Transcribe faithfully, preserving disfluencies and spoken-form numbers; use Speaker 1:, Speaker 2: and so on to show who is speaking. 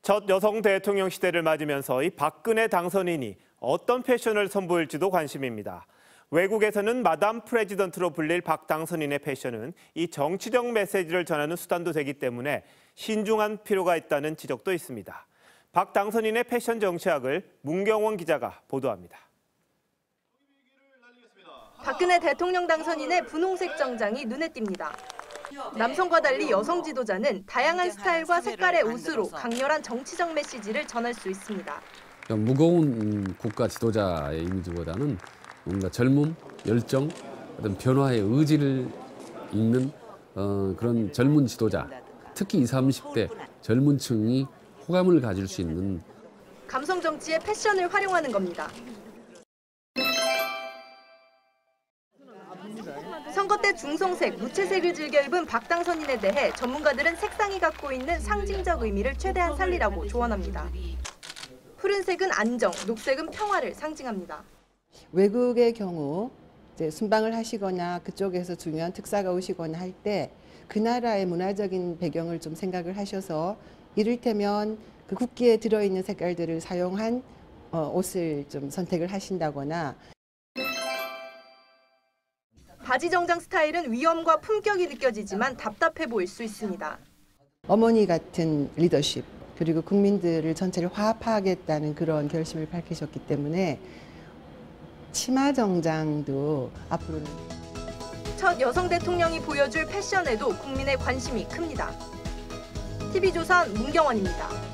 Speaker 1: 첫 여성 대통령 시대를 맞으면서 이 박근혜 당선인이 어떤 패션을 선보일지도 관심입니다. 외국에서는 마담 프레지던트로 불릴 박 당선인의 패션은 이 정치적 메시지를 전하는 수단도 되기 때문에 신중한 필요가 있다는 지적도 있습니다. 박 당선인의 패션 정치학을 문경원 기자가 보도합니다.
Speaker 2: 박근혜 대통령 당선인의 분홍색 정장이 눈에 띕니다. 남성과 달리 여성 지도자는 다양한 스타일과 색깔의 옷으로 강렬한 정치적 메시지를 전할 수 있습니다.
Speaker 3: 무거운 국가 지도자의 이미지보다는 뭔가 젊음, 열정, 어떤 변화의 의지를 읽는 어, 그런 젊은 지도자, 특히 이십, 삼십 대 젊은 층이 호감을 가질 수 있는
Speaker 2: 감성 정치의 패션을 활용하는 겁니다. 선거 때 중성색, 무채색을 즐겨 입은 박 당선인에 대해 전문가들은 색상이 갖고 있는 상징적 의미를 최대한 살리라고 조언합니다. 푸른색은 안정, 녹색은 평화를 상징합니다.
Speaker 4: 외국의 경우 이제 순방을 하시거나 그쪽에서 중요한 특사가 오시거나 할 때 그 나라의 문화적인 배경을 좀 생각을 하셔서 이를테면 그 국기에 들어있는 색깔들을 사용한 옷을 좀 선택을 하신다거나
Speaker 2: 바지 정장 스타일은 위엄과 품격이 느껴지지만 답답해 보일 수 있습니다.
Speaker 4: 어머니 같은 리더십 그리고 국민들을 전체를 화합하겠다는 그런 결심을 밝히셨기 때문에 치마 정장도 앞으로는
Speaker 2: 첫 여성 대통령이 보여줄 패션에도 국민의 관심이 큽니다. 티비조선 문경원입니다.